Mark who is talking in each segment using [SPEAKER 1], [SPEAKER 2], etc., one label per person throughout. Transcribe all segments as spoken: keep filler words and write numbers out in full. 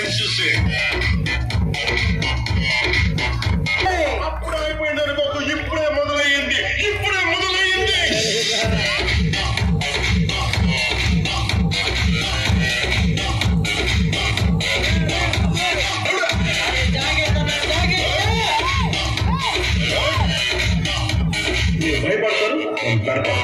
[SPEAKER 1] చూసి అప్పుడు అయిపోయింది అనుకోకు, ఇప్పుడే మొదలయ్యింది, ఇప్పుడే మొదలయ్యింది. భయపడతారు పెడతారు.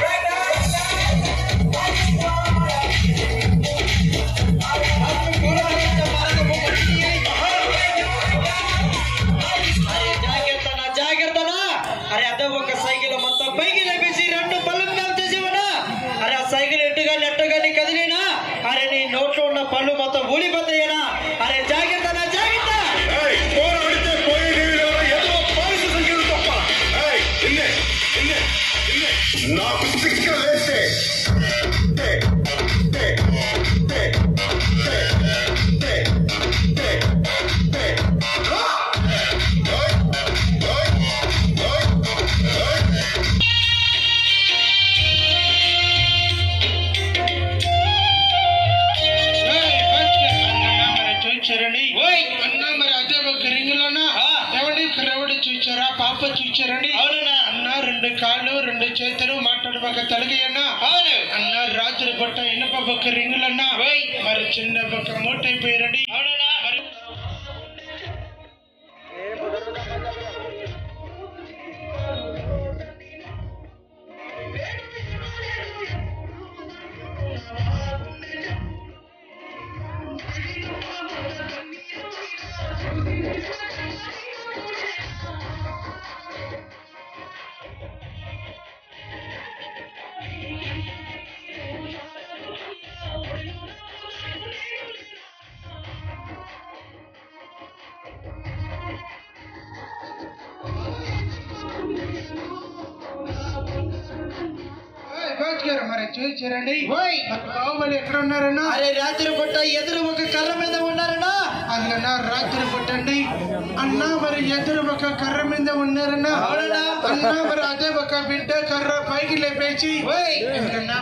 [SPEAKER 2] అరే అదే ఒక సైకిల్ మొత్తం పైకి లేపేసి రెండు పళ్ళు చేసేవనా? అరే ఆ సైకిల్ ఎట్టుగా నెట్టుగా నీ కదిలేనా? అరే నీ నోట్లో ఉన్న పళ్ళు మొత్తం ఊడిపోతాయేనా? అరే జాగ్రత్త నా జాగ్రత్త.
[SPEAKER 1] నాకు సిక్క వేస్తే
[SPEAKER 3] అన్నా మరి అదే ఒక రింగులోనా ఎవడి రవడి చూచారా పాప చూచారండి?
[SPEAKER 2] అవునా
[SPEAKER 3] అన్న రెండు కాళ్ళు రెండు చేతులు మాట్లాడబాక తలగయ్యన్నా.
[SPEAKER 2] అవును
[SPEAKER 3] అన్న రాత్రి బట్ట ఇనప ఒక రింగులన్నా మరి చిన్న ఒక మూట అయిపోయారండి.
[SPEAKER 2] అవునా
[SPEAKER 3] మరి మరి చూచారండి బాహుబలి ఎక్కడ ఉన్నారన్నా?
[SPEAKER 2] అరే రాత్రి పుట్ట ఎదురు ఒక కర్ర మీద ఉన్నారన్నా.
[SPEAKER 3] అందుకన్నా రాత్రి పుట్టండి అన్నా మరి ఎదురు ఒక కర్ర మీద ఉన్నారన్నా. అన్నా మరి అదే ఒక బిడ్డ కర్ర పైకి లేపేసి ఎందుకన్నా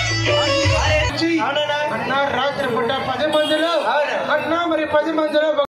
[SPEAKER 3] అన్నా రాత్రి పుట్ట పది మందిలో అన్నా మరి పది మందిలో